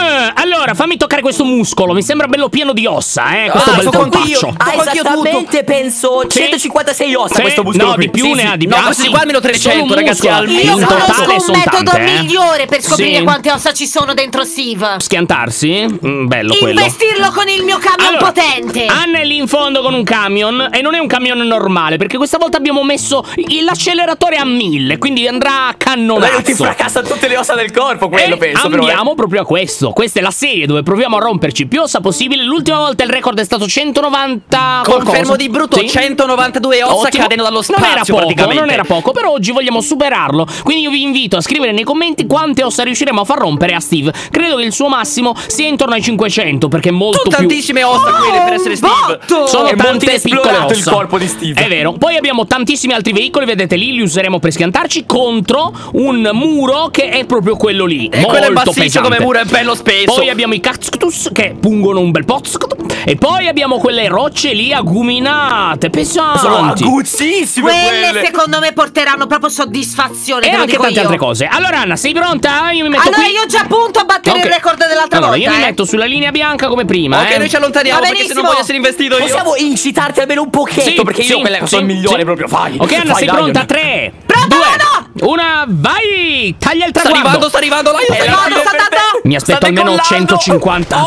Allora, fammi toccare questo muscolo. Mi sembra bello pieno di ossa, questo bel polpaccio. Esattamente, penso 156 ossa questo muscolo. No, di più ne ha di più. No, questi qua almeno 300, ragazzi. In Io conosco totale un sono metodo tante, migliore per scoprire quante ossa ci sono dentro Steve. Schiantarsi? Bello quello. Investirlo con il mio camion potente. Anna è lì in fondo con un camion. E non è un camion normale, perché questa volta abbiamo messo l'acceleratore a 1000. Quindi andrà a cannonazzo. Ti fracassa tutte le ossa del corpo, quello penso. Andiamo proprio a questo. Questa è la serie dove proviamo a romperci più ossa possibile. L'ultima volta il record è stato 190. Confermo di brutto, sì? 192 ossa cadendo dallo spazio. Non era poco, però oggi vogliamo superarlo. Quindi io vi invito a scrivere nei commenti quante ossa riusciremo a far rompere a Steve. Credo che il suo massimo sia intorno ai 500, perché è molto più. Tantissime ossa quelle per essere Steve. Sono tante piccole ossa. Il corpo di Steve. È vero. Poi abbiamo tantissimi altri veicoli, vedete lì, li useremo per schiantarci contro un muro che è proprio quello lì. E quello è massiccio come muro, è bello spesso. Poi abbiamo i cactus che pungono un bel pozzo. E poi abbiamo quelle rocce lì aguminate, pesanti. Sono aguzzissime quelle secondo me porteranno proprio soddisfazione. E anche tante altre cose. Allora Anna, sei pronta? Io mi metto qui. Io già punto a battere il record dell'altra volta. Io mi metto sulla linea bianca come prima. Ok, noi ci allontaniamo perché se non voglio essere investito io. Possiamo incitarti almeno un pochetto, perché io quella che sono il migliore proprio. Fai. Ok Anna, sei pronta? 3, 2, 1, vai! Taglia il traguardo. Sta arrivando, mi aspetto almeno 150.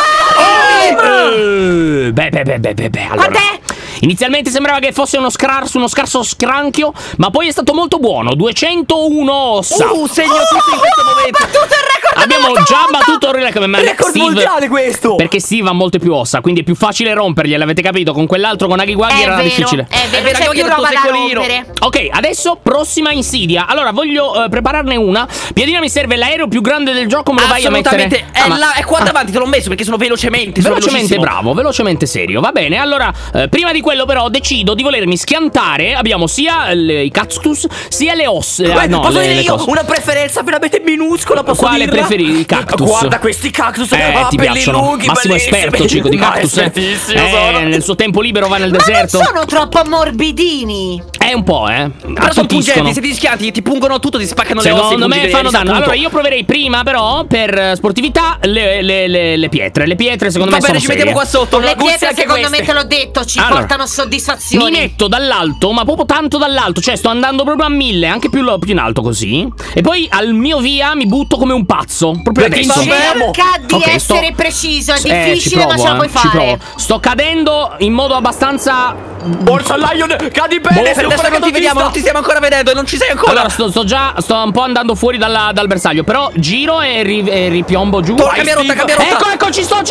Allora, inizialmente sembrava che fosse uno scarso scranchio, ma poi è stato molto buono. 201 ossa. Segno tutto in questo momento. Battuto il record. Abbiamo già battuto il record mondiale questo. Perché Steve ha molte più ossa, quindi è più facile rompergli, l'avete capito? Con quell'altro con Aghiwaghi era difficile. È vero, c'è più roba da rompere. Ok, adesso prossima insidia. Allora, voglio prepararne una. Piadina, mi serve l'aereo più grande del gioco, me lo vai a mettere? È qua davanti, te l'ho messo perché sono velocemente bravo, velocemente serio. Va bene, allora, prima di quello però decido di volermi schiantare. Abbiamo sia i cactus, sia le ossa. Posso dire io una preferenza veramente minuscola, posso Quale preferi? I cactus. Guarda questi cactus, ti piacciono? lunghi, Massimo esperto, Cico, di cactus. Nel suo tempo libero va nel deserto. Non sono troppo morbidini. Un po', però sono pungenti, se ti schianti ti pungono tutto, ti spaccano le ossa. Secondo me fanno danno. Allora io proverei prima però, per sportività, le pietre. Le pietre secondo me sono ci mettiamo qua sotto. Le pietre secondo me, te l'ho detto, ci portano soddisfazione. Mi metto dall'alto, ma proprio tanto dall'alto. Cioè sto andando proprio a 1000, anche più in alto così. E poi al mio via mi butto come un pazzo. Proprio adesso. Cerca di essere preciso, è difficile ma ce la puoi fare. Sto cadendo in modo abbastanza... Borsa Lion, cadi bene. Adesso non ti vediamo, non ti stiamo ancora vedendo e non ci sei ancora. Allora sto un po' andando fuori dal bersaglio, però giro e ripiombo giù. Cambia rotta. Ecco, ci sto.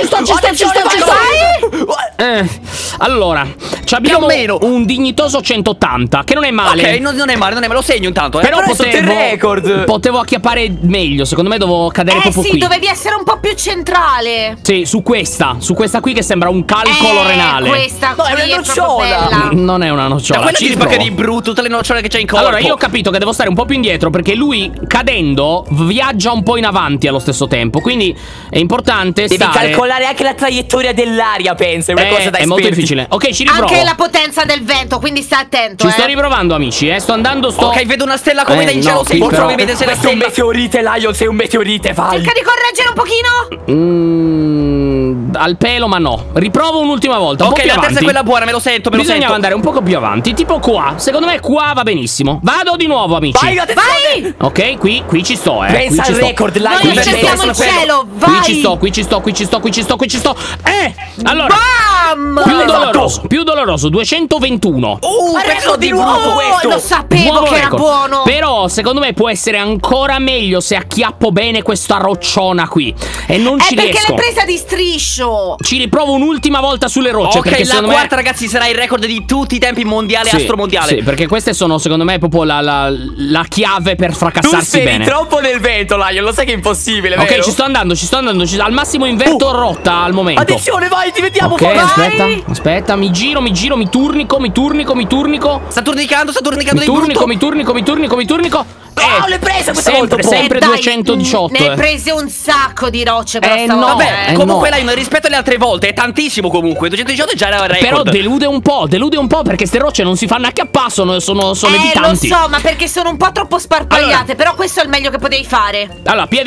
Allora, abbiamo un dignitoso 180, che non è male. Ok, non è male, lo segno intanto. Però potevo acchiappare meglio. Secondo me dovevo cadere proprio qui. Sì, dovevi essere un po' più centrale. Sì, su questa qui che sembra un calcolo renale. Questa qui è nocciola. Non è una nocciola. Quella ti spacca di brutto, tutte le nocciole che c'è in corpo. Allora, io ho capito che devo stare un po' più indietro, perché lui, cadendo, viaggia un po' in avanti allo stesso tempo. Quindi è importante Devi calcolare anche la traiettoria dell'aria, penso. È una cosa da È molto difficile. Ok, ci riprovo. Anche la potenza del vento, quindi stai attento. Ci sto riprovando, amici, sto andando. Ok, vedo una stella come da in cielo. Sei probabilmente se la sei un meteorite, Lion, sei un meteorite, vai. Cerca di correggere un pochino. Al pelo, ma no. Riprovo un'ultima volta. Ok, la terza è quella buona, me lo sento. Bisognava andare un poco più avanti, tipo qua. Secondo me qua va benissimo. Vado di nuovo, amici. Vai! Ok, qui ci sto, Pensa al record, Lion. Noi cerchiamo il cielo, vai! Qui ci sto. Allora, Bam! più doloroso, 221. Record di nuovo questo. Lo sapevo che era buono. Però secondo me può essere ancora meglio se acchiappo bene questa rocciona qui. E non ci riesco. Perché l'hai presa di striscio. Ci riprovo un'ultima volta sulle rocce. Ok, la quarta, ragazzi, sarà il record di tutti i tempi mondiale e astromondiale. Sì, perché queste sono secondo me proprio la chiave per fracassarsi bene. Tu sei troppo nel vento, Lion, lo sai che è impossibile, vero? Ok, ci sto andando. Al massimo invento rotta al momento. Attenzione, vai, ti vediamo. Ok, aspetta, mi giro, mi turnico. Sta turnicando mi turnico. l'hai presa questa volta. Sempre 218. Ne hai prese un sacco di rocce però stavolta. Vabbè, comunque Lion, rispetto alle altre volte è tantissimo comunque. 218 già era il record. Però delude un po' perché ste rocce non si fanno acchiappare, sono evitanti. Lo so, ma perché sono un po' troppo sparpagliate. Però questo è il meglio che potevi fare. Allora, Piadina,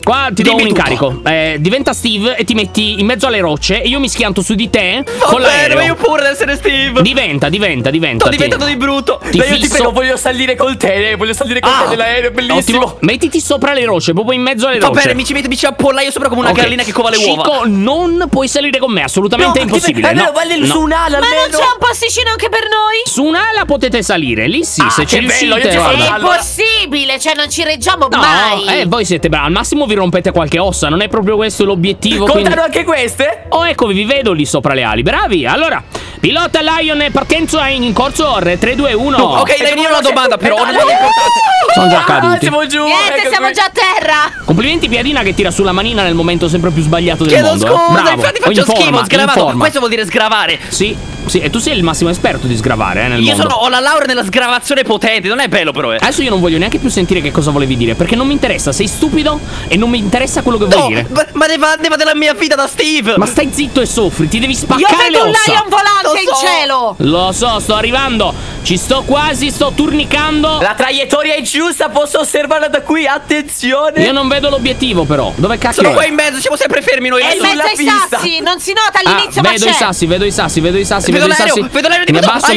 Qua ti do un incarico. Diventa Steve e ti metti in mezzo alle rocce e io mi schianto su di te con l'aereo. Ma io pure ad essere Steve. Diventa. Sto diventando di brutto. Io ti prego, voglio salire con te. Voglio salire con te nell'aereo, bellissimo. Ottimo. Mettiti sopra le rocce, proprio in mezzo alle rocce. Va bene, mi ci appolla io sopra come una gallina che cova le uova. Chico, non puoi salire con me, assolutamente impossibile. No, su un'ala almeno. Ma non c'è un posticino anche per noi? Su un'ala potete salire, lì sì, se ci riuscite. È impossibile, cioè non ci reggiamo mai. Voi siete bravi, al massimo vi rompete qualche ossa, non è proprio questo l'obiettivo. Contano anche queste? Oh, eccovi, vi vedo lì sopra le ali, bravi. Allora, pilota Lion, partenza in corso 3, 2, 1. Ok, Lion, io ho una domanda però, non è importante. Sono già caduti. Siamo giù. Niente, siamo già a terra. Complimenti Piadina che tira sulla manina nel momento sempre più sbagliato del mondo. Chiedo scusa, Bravo. infatti faccio schifo, sgravato. Questo vuol dire sgravare. Sì, e tu sei il massimo esperto di sgravare nel mondo. Ho la laurea nella sgravazione potente, non è bello però. Adesso io non voglio neanche più sentire che cosa volevi dire, perché non mi interessa, sei stupido e non mi interessa quello che vuoi dire. Ma ne va della mia vita da Steve. Ma stai zitto e soffri, ti devi spaccare le ossa. Io vedo un Lion volante in cielo. Lo so, sto arrivando. Ci sto quasi, sto turnicando. La traiettoria è giusta, posso osservarla da qui, attenzione. Io non vedo l'obiettivo però. Dove cacchio Sono qua in mezzo, siamo sempre fermi noi. È in mezzo ai sassi, non si nota all'inizio, ma vedo i sassi, vedo i sassi. Vedo l'aereo Mi abbasso.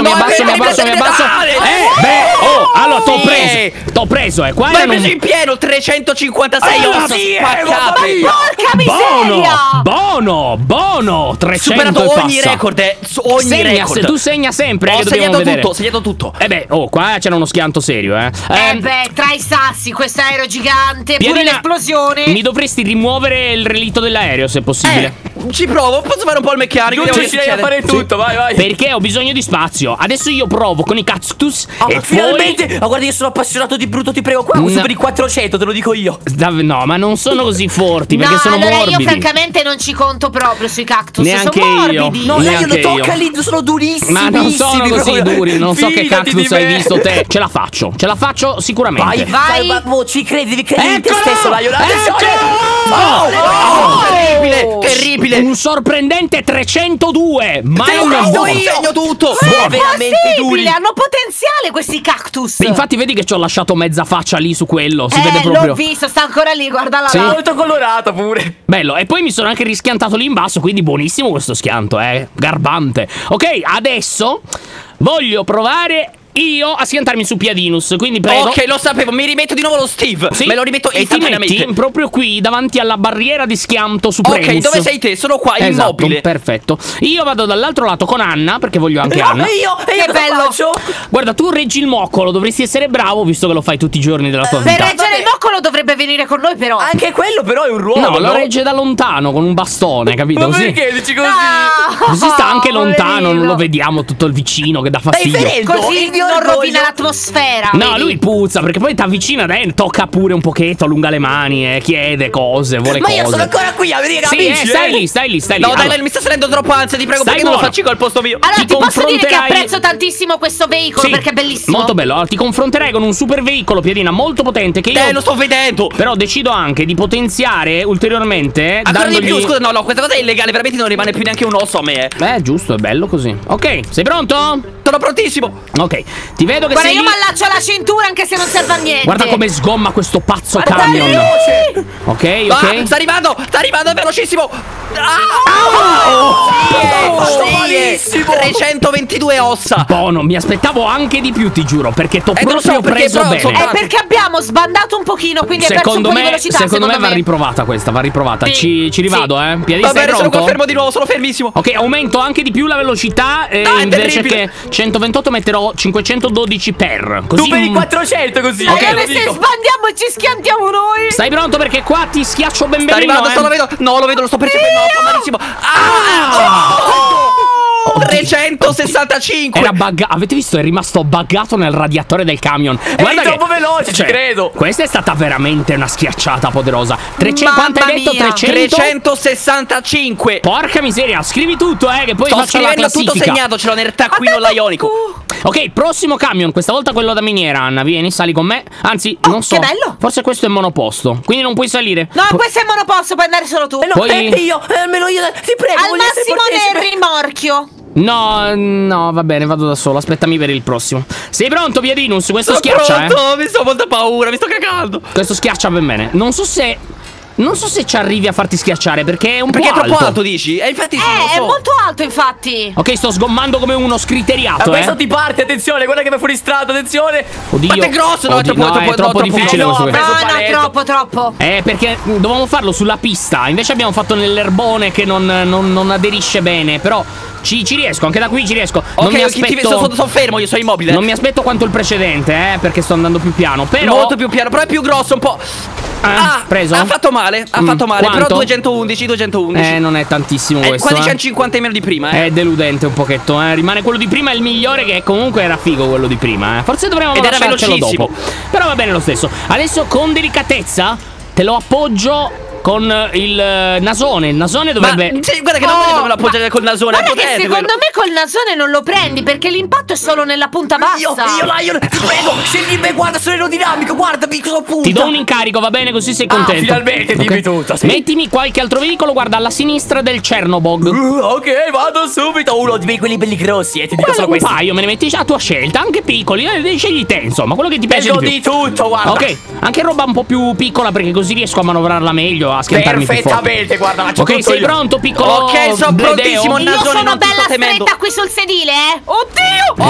Allora t'ho preso, qua ma hai preso in pieno 356 ossa spaccate. Porca miseria! Buono 300 superato ogni record, ogni record. Se tu segna sempre, ho segnato tutto. Qua c'era uno schianto serio, tra i sassi, questo aereo gigante, Piadina, pure l'esplosione. Mi dovresti rimuovere il relitto dell'aereo se possibile. Ci provo, posso fare un po' il meccanico. Non riuscirei a fare tutto, vai. Perché ho bisogno di spazio. Adesso io provo con i cactus e finalmente. Ma guarda, io sono appassionato di brutto, ti prego. Qua uso per i 400, te lo dico io. No, ma non sono così forti perché sono morbidi. Io francamente non ci conto proprio sui cactus. Neanche sono io. morbidi. No, lei lo tocca lì, sono durissimi. Ma non sono così duri. Non so che cactus hai visto te. Ce la faccio sicuramente. Vai. Ci credi, devi credere in te stesso, Lion. Terribile. Un sorprendente 302. Ma è una segno tutto. È veramente duri. Hanno potenziale questi cactus. Infatti vedi che ci ho lasciato mezza faccia lì su quello. Si vede proprio. L'ho visto, sta ancora lì, guarda là. Molto colorata pure. Bello. E poi mi sono anche rischiantato lì in basso, quindi buonissimo questo schianto, garbante. Ok, adesso voglio provare io a schiantarmi su Piadinus, quindi prego. Ok, lo sapevo, mi rimetto di nuovo lo Steve. Me lo rimetto istantaneamente. E ti metti proprio qui davanti alla barriera di schianto Supremus. Ok, dove sei te? Sono qua, immobile. Perfetto. Io vado dall'altro lato con Anna, perché voglio anche Anna. Che bello. Guarda, tu reggi il moccolo, dovresti essere bravo visto che lo fai tutti i giorni della tua vita. Per reggere il moccolo dovrebbe venire con noi però. Anche quello però è un ruolo. No, lo regge da lontano con un bastone, capito? Ma perché dici così? Così sta anche lontano, non lo vediamo tutto il vicino che dà fastidio. Così non rovina l'atmosfera. No, vedi? lui puzza perché poi ti avvicina, tocca pure un pochetto, allunga le mani, chiede cose, vuole cose. Ma io sono ancora qui a venire amici. Stai lì. No, dai, mi sta salendo troppo ansia, ti prego, perché non lo faccio al posto mio. Allora ti posso dire che apprezzo tantissimo questo veicolo perché è bellissimo. Molto bello. Allora, ti confronterai con un super veicolo, Piadina, molto potente che io lo sto vedendo. Però decido anche di potenziare ulteriormente. Ancora di più, scusa, no, questa cosa è illegale, veramente non rimane più neanche un osso a me. Giusto, è bello così. Ok, sei pronto? Sono prontissimo. Ok, ti vedo che guarda, sei io mi allaccio alla cintura anche se non serve a niente. Guarda come sgomma questo pazzo camion. Ok. Sta arrivando, è velocissimo. 322 ossa. Buono, mi aspettavo anche di più, ti giuro, perché t'ho proprio preso bene. È perché abbiamo sbandato un pochino, quindi hai perso un po' di velocità. Secondo me va riprovata questa, va riprovata. Ci rivado, Piadina, va bene, sono confermo di nuovo, sono fermissimo. Ok, aumento anche di più la velocità. Invece che 128 metterò 512 per. Così tu per i 400 così. Ok, se sbandiamo e ci schiantiamo noi. Stai pronto perché qua ti schiaccio ben bene. Sta arrivando, lo vedo. No, lo vedo, lo sto percependo. No, fa malissimo. 365. Era buggato. Avete visto? È rimasto buggato nel radiatore del camion. Guarda, è troppo veloce, ci credo. Questa è stata veramente una schiacciata poderosa. Quanto hai detto? 365. Porca miseria, scrivi tutto, che poi sto faccio la classifica. tutto segnato, ce l'ho nel taccuino laionico. Ok, prossimo camion, questa volta quello da miniera, Anna. Vieni, sali con me. Anzi, non so. Che bello. Forse questo è monoposto, quindi non puoi salire. No, questo è monoposto, puoi andare solo tu. Io, almeno io, ti prego. Al massimo nel rimorchio. No, va bene, vado da solo. Aspettami per il prossimo. Sei pronto, Piadinus? Questo Sono schiaccia, pronto, mi sto molta paura, mi sto cagando. Questo schiaccia ben bene. Non so se non so se ci arrivi a farti schiacciare perché è un po' alto. Perché è troppo alto, dici? Infatti è molto alto, infatti. Ok, sto sgommando come uno scriteriato, questo ti parte, attenzione, guarda che va fuori strada, attenzione. Oddio. Quanto è grosso? No, è troppo difficile questo. No, troppo. Perché dovevamo farlo sulla pista, invece abbiamo fatto nell'erbone che non aderisce bene, però ci riesco, anche da qui ci riesco. Non mi aspetto... sono fermo, io sono immobile. Non mi aspetto quanto il precedente, perché sto andando più piano, però... Molto più piano, però è più grosso un po'. Preso? Ha fatto male, Quanto? però 211. Non è tantissimo questo. Quasi c'è 50 in meno di prima, È deludente un pochetto, Rimane quello di prima il migliore, che comunque era figo quello di prima, Forse dovremmo lasciarcelo dopo. Però va bene lo stesso. Adesso con delicatezza te lo appoggio con il nasone. Il nasone dovrebbe... guarda che non me lo appoggiare col nasone. Guarda che secondo me col nasone non lo prendi, perché l'impatto è solo nella punta bassa. Io ti prego, scendi me, guarda, sono aerodinamico, guardami cosa punta. Ti do un incarico, va bene, così sei contento. Finalmente, dimmi tutto, sì. Mettimi qualche altro veicolo, guarda, alla sinistra del Cernobog. Ok, vado subito. Uno di quelli belli grossi, ti dico solo questo. Un paio me ne metti a tua scelta, anche piccoli, scegli te, insomma, quello che ti piace di più. di tutto, guarda. Ok, anche roba un po' più piccola, perché così riesco a manovrarla meglio, a schiantarmi più forte. Guarda, ok, sei pronto, piccolo? Ok, sono prontissimo. Io sono bella stretta qui sul sedile, Oddio!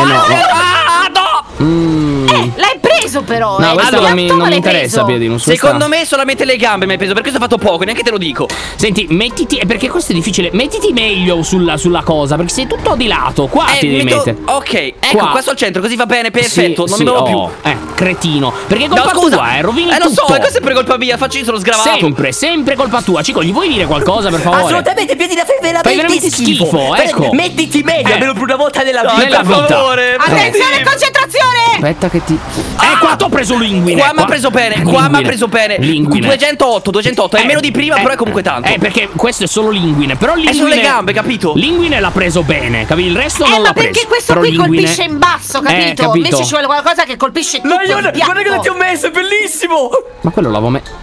L'hai preso però, No, questo non mi interessa, Piedino. Secondo me solamente le gambe mi hai preso, per questo ho fatto poco, neanche te lo dico. Senti, mettiti, perché questo è difficile, mettiti meglio sulla cosa, perché sei tutto di lato, qua ti devi mettere. Ok, ecco, qua sto al centro, così va bene, perfetto, non mi muovo più. Cretino, perché colpa tua, rovini tutto. Lo so, è sempre colpa mia, faccio io sono sgravato. Sempre colpa tua. Cico, gli vuoi dire qualcosa, per favore? Assolutamente, Piedina, fai veramente schifo, ecco. Mettiti meglio, almeno per una volta nella vita. Per favore. Attenzione, concentrazione. Aspetta che ti... qua t'ho preso l'inguine. Qua mi ha preso bene, L'inguine. 208, è meno di prima, però è comunque tanto. Perché questo è solo l'inguine, però l'inguine... È sulle gambe, capito? L'inguine l'ha preso bene, capito? Il resto non l'ha preso. Ma perché questo qui colpisce in basso, capito? Invece ci vuole qualcosa che colpisce tutto il piatto. Guarda cosa ti ho messo, è bellissimo. Ma quello l'avevo messo...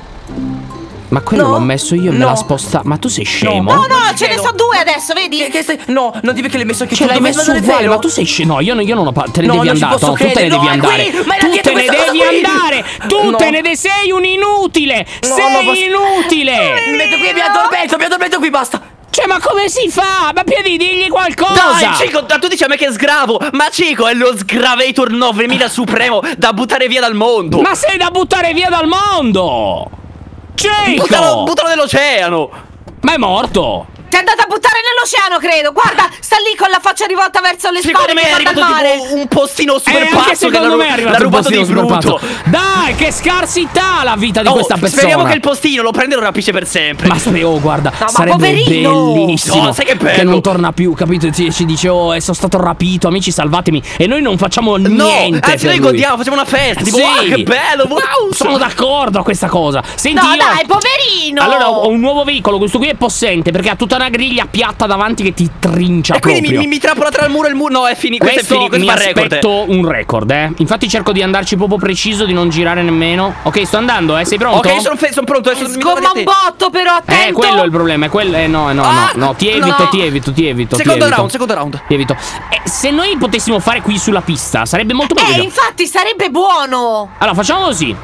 Ma quello l'ho messo io e me l'ha spostato. Ma tu sei scemo? No, ce ne sono due adesso, vedi? No, non dico che l'hai messo anche tu. Ce l'hai messo uguale, ma tu sei scemo. No, io non ho... Te ne devi andare. Tu te ne devi andare. Tu te ne devi andare. Tu te ne sei un inutile. Sei inutile. Mi metto qui e mi addormento qui, basta. Cioè, ma come si fa? Ma Piedi, digli qualcosa! Dai, Cico, tu dici a me che sgravo. Ma Cico, è lo Sgravator 9000 supremo da buttare via dal mondo. Ma sei da buttare via dal mondo! Cico! Buttalo nell'oceano! Ma è morto! Ti è andata a buttare nell'oceano, credo. Guarda, sta lì con la faccia rivolta verso le spalle. Secondo me è arrivato tipo un postino super pazzo che l'ha rubato di brutto. Dai, che scarsità la vita di questa persona. Speriamo che il postino lo prende e lo rapisce per sempre. Ma guarda, sarebbe bellissimo. No, sai che bello. Che non torna più, capito? Ci dice, sono stato rapito, amici, salvatemi. E noi non facciamo niente. Anzi, noi godiamo, facciamo una festa. Tipo, che bello, wow. Sono d'accordo a questa cosa. Senti, dai, poverino. Allora, ho un nuovo veicolo. Questo qui è possente, perché ha tutta una griglia piatta davanti che ti trincia proprio. E quindi mi trappola tra il muro e il muro. No, è finito. Questo mi aspetto un record, Infatti cerco di andarci proprio preciso, di non girare nemmeno. Ok, sto andando, sei pronto? Ok, sono pronto. Sgomma un botto, però, attento. Quello è il problema. No, ti evito. Secondo round. Ti evito. Se noi potessimo fare qui sulla pista, sarebbe molto meglio. Infatti, sarebbe buono. Allora, facciamo così.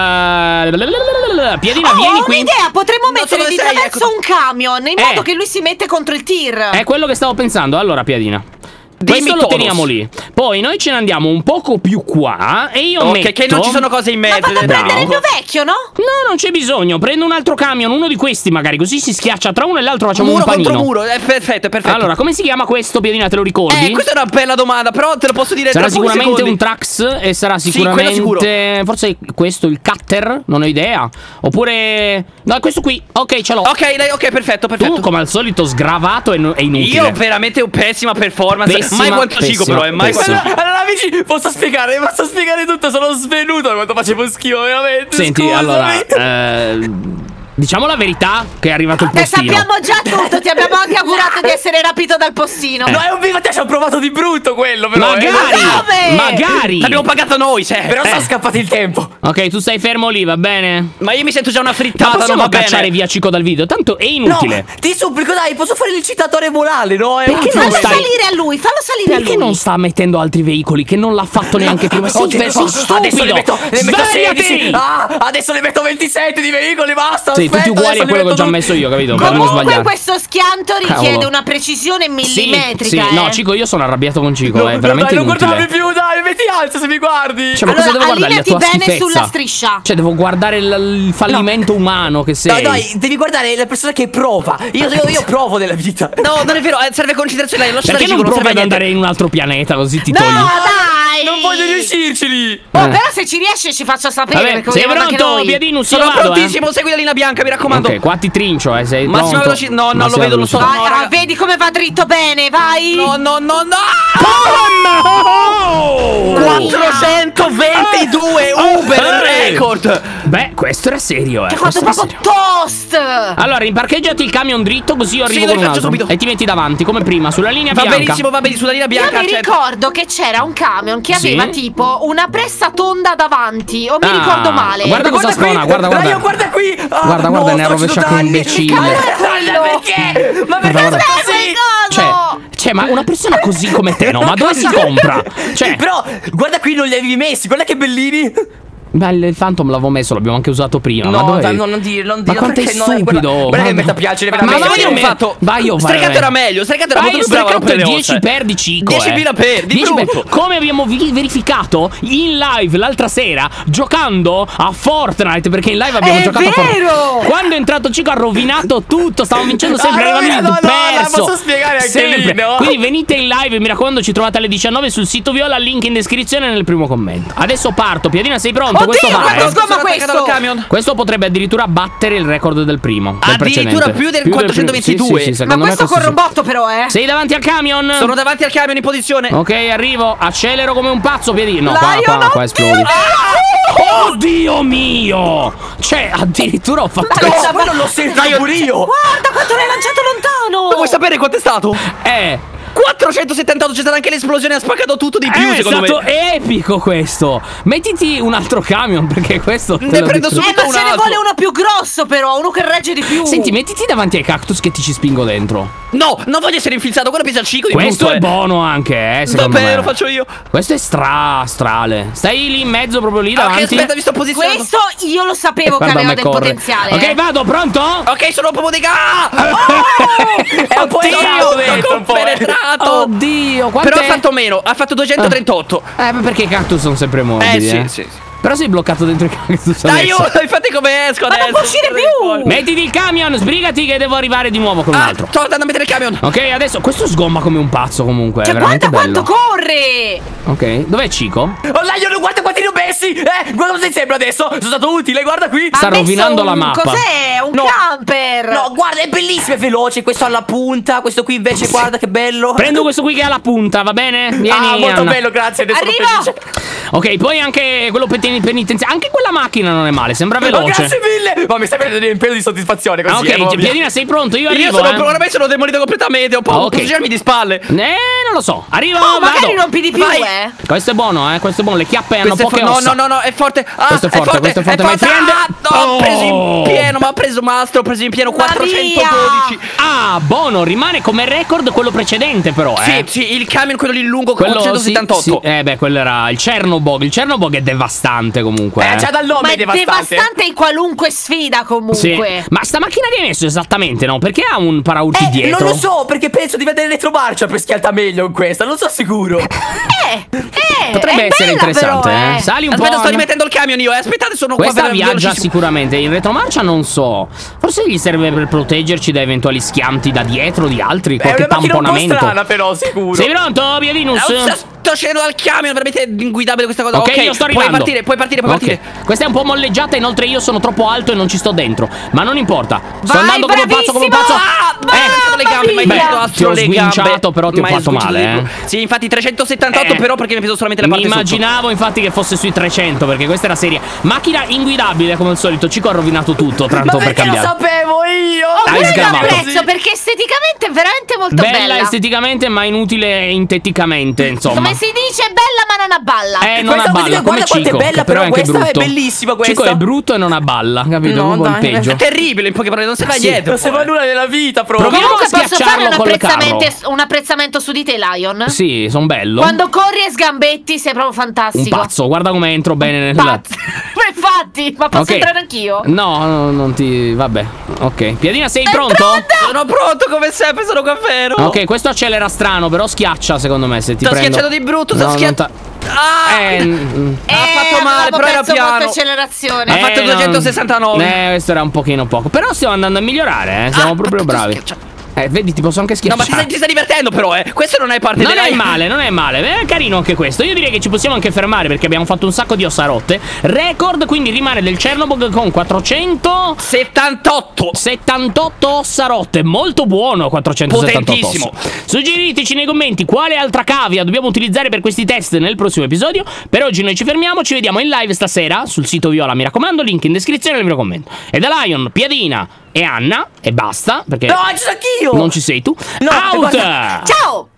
Piedina, vieni qui. Ho un'idea, potremmo mettere di traverso un camion, in modo che lui si mette contro il tir. È quello che stavo pensando. Allora, Piedina, questo lo teniamo lì. Poi noi ce ne andiamo un poco più qua. E io metto... che non ci sono cose in mezzo. Ma vado a prendere il mio vecchio, no? No, non c'è bisogno. Prendo un altro camion, uno di questi magari. Così si schiaccia tra uno e l'altro, facciamo un panino. Muro contro muro, è perfetto. Allora, come si chiama questo, Piedina? Te lo ricordi? Questa è una bella domanda, però te lo posso dire. Sarà sicuramente un Trax. E sarà sicuramente... Forse questo, il Cutter. Non ho idea. Oppure... No, questo qui. Ok, ce l'ho. Ok, perfetto. Tu, come al solito, sgravato e inutile. Io veramente ho pessima performance. Mai quanto Cico, però è mai quanto... Allora, amici, posso spiegare tutto. Sono svenuto quando facevo schifo, veramente. Senti, allora... diciamo la verità, che è arrivato il postino. Sappiamo già tutto, ti abbiamo anche augurato di essere rapito dal postino. No, è un vivo, te ci ho provato di brutto quello, però. Magari. L'abbiamo pagato noi, però sono scappati il tempo. Ok, tu stai fermo lì, va bene? Ma io mi sento già una frittata, non va cacciare via Cico dal video, tanto è inutile. No, ti supplico, dai, posso fare il citatore volale, no? Perché fallo salire a lui, Perché non sta mettendo altri veicoli che non l'ha fatto neanche prima? Sei stupido. Adesso ne metto 27 di veicoli, basta. Quindi tutti uguali a quello che ho già messo io, capito? Per non sbagliare. Comunque questo schianto richiede una precisione millimetrica. Sì, no, Cico, io sono arrabbiato con Cico, è veramente non inutile. guardarmi più, dai, metti alza se mi guardi. Cioè, ma cosa devo guardare? La tua bene schifezza? sulla striscia. Cioè, devo guardare il fallimento umano che sei. No, dai, devi guardare la persona che prova. Io provo nella vita. No, non è vero, serve concentrazione. Perché non provi ad andare in un altro pianeta così ti togli? No, dai! Non voglio riuscirci lì. Oh, però se ci riesci ci faccio sapere. Vabbè, sei pronto, Piadino? Sono prontissimo, segui la linea bianca, mi raccomando. Ok, qua ti trincio, sei massima pronto? velocità. No, non lo vedo, lo so. Vai, vedi come va dritto bene, vai. No. 422 Uber record. Beh, questo era serio, Che fatto proprio toast. Allora, imparcheggiati il camion dritto così io arrivo con un altro subito. E ti metti davanti, come prima, sulla linea bianca. Va benissimo, sulla linea bianca. Io mi ricordo che c'era un camion che aveva tipo una pressa tonda davanti. O mi ricordo male. Guarda cosa spawna, guarda. Guarda qui. Guarda, ne ha rovesciato un imbecille. Perché? Ma perché Guarda. Cioè, ma una persona così come te, no? Ma dove si compra? Cioè, però, guarda qui, non li avevi messi, guarda che bellini. Beh, il Phantom l'avevo messo, l'abbiamo anche usato prima. No, ma non dirlo. Ma quanto è stupido. Guarda che mi piace veramente. Ma vedi un fatto. Strecato era meglio. Strecato era molto più bravo. 10 per di Cico. 10.000 per di brutto. Come abbiamo verificato in live l'altra sera giocando a Fortnite. Perché in live abbiamo giocato a Fortnite. Quando è entrato Cico ha rovinato tutto. Stavamo vincendo sempre. Avevamo perso. Posso spiegare anche lì, no? Quindi venite in live. Mi raccomando, ci trovate alle 19 sul sito Viola. Link in descrizione nel primo commento. Adesso parto. Piadina, sei pronto? Questo va, questo potrebbe addirittura battere il record del primo. Addirittura più del 422. Ma questo corre un botto però, Sei davanti al camion? Sono davanti al camion in posizione. Ok, arrivo. Accelero come un pazzo, Piedino. No, qua esplodi. Oddio mio! Cioè, addirittura ho fatto questo. Ma non l'ho sentito pure io. Guarda quanto l'hai lanciato lontano. Vuoi sapere quanto è stato? 478, c'è stata anche l'esplosione, ha spaccato tutto di più, secondo me. È stato epico questo. Mettiti un altro camion, perché questo ne prendo subito ma un ce altro. ne vuole uno più grosso però, uno che regge di più. Senti, mettiti davanti ai cactus che ti ci spingo dentro. No, non voglio essere infilzato, quello pesa il Cico di questo brutto, è buono anche, secondo me. Vabbè, lo faccio io. Questo è strale. Stai lì in mezzo, proprio lì davanti. Ok, aspetta, mi sto posizionando. Questo io lo sapevo che aveva del potenziale. Ok, vado, pronto? Ok, sono proprio di È un po' compenetrato. Oddio, però ha fatto meno, ha fatto 238. Perché i cactus sono sempre morbidi. Sì. Però sei bloccato dentro i cactus. Dai, infatti come esco adesso? Ma non può uscire più. Mettiti il camion, sbrigati che devo arrivare di nuovo con un altro. Sto andando a mettere il camion. Ok, adesso questo sgomma come un pazzo comunque. Cioè, guarda quanto corre. Ok, dov'è Cico? Oh, Lion, guarda quanti ne ho messi. Guarda cosa ti sembra adesso. Sono stato utile, guarda qui. Sta rovinando la mappa. Cos'è? Un camper. No, guarda, è bellissimo, è veloce. Questo alla punta, questo qui invece, guarda che bello. Prendo questo qui che ha la punta, va bene? Vieni, molto bello, grazie. Adesso sono felice. Ok, poi anche quello penitenziario. Anche quella macchina non è male, sembra veloce. Grazie mille. Ma mi stai prendendo un pelo di soddisfazione così. Ok, Piadina, sei pronto? Io arrivo. Oramai sono demolito completamente. Posso girarmi di spalle? Non lo so. Arrivo. Magari rompi di più, Questo è buono, Questo è buono. Le chiappe hanno poche ossa. No, è forte. Questo è forte, questo è forte. Ma ho preso in pieno, ma ho preso mastro, ho preso in pieno 412. Buono, rimane come record quello precedente però, Sì, il camion, quello lì lungo, 478. Quello era il Chernobog. Il Chernobog è devastante comunque. Già dal nome ma è devastante in qualunque sfida comunque. Sì. Ma sta macchina che hai messo esattamente, no? Perché ha un paraurti dietro? Non lo so, perché penso di vedere retromarcia per schialta meglio in questa, non so sicuro. Potrebbe essere interessante, però, Sali un po'. Aspetta, sto rimettendo il camion io, aspettate, sono questa qua. Questa viaggia sicuramente. In retromarcia non so. Forse gli serve per proteggerci da eventuali schianti da dietro di altri, qualche tamponamento. È una strana però, sicuro. Sei pronto, Piadinus? Sto scendendo dal camion, veramente inguidabile questa cosa. Ok, io sto arrivando. Puoi partire. Questa è un po' molleggiata, inoltre io sono troppo alto e non ci sto dentro. Ma non importa. Sto Vai, andando come un pazzo, come un pazzo. Le gambe, ma ti ho sguinciato, però ti ho fatto male, Sì, infatti 378 però perché mi peso solamente la parte sotto. Mi immaginavo infatti che fosse sui 300, perché questa era seria. Macchina inguidabile come al solito. Cico ha rovinato tutto, tanto per cambiare. Lo sapevo io. Hai sgamato. Perché esteticamente è veramente molto bella. Bella esteticamente, ma inutile inteticamente, insomma. Come si dice, bella ma non a balla. Non ha balla, come Cico, è bella, però è anche questa brutto. È bellissima questa. Cico è brutto e non ha balla, capito? No, il peggio. È terribile, in poche parole, non si va niente. Non si fa nulla nella vita, proprio. Comunque posso fare un apprezzamento su di te, Lion? Sì, sono bello. Quando corri e sgambetti sei proprio fantastico. Un pazzo, guarda come entro bene nella. infatti. Ma posso entrare anch'io? No, non ti... Vabbè. Ok. Piadina, sei pronto? Sono pronto come sempre, sono qua vero. Ok, questo accelera strano, però schiaccia secondo me se ti prendo. Sto schiacciando di brutto, sto schiacciando. Ha fatto male, però era piano. Accelerazione. Ha fatto 269. Questo era un pochino poco. Però stiamo andando a migliorare, siamo proprio bravi. Vedi, ti posso anche schiacciare. No, ma ti stai divertendo però, Questo non è parte Non è male, non è male. È carino anche questo. Io direi che ci possiamo anche fermare perché abbiamo fatto un sacco di ossa rotte. Record quindi rimane del Chernobog con 478 ossa rotte. Molto buono, 478 potentissimo. Suggeriteci nei commenti quale altra cavia dobbiamo utilizzare per questi test nel prossimo episodio. Per oggi noi ci fermiamo, ci vediamo in live stasera sul sito Viola, mi raccomando, link in descrizione nel mio commento. E da Lion, Piadina e Anna, e basta, perché no, ci sono anch'io. non ci sei tu. No, Out! Ciao!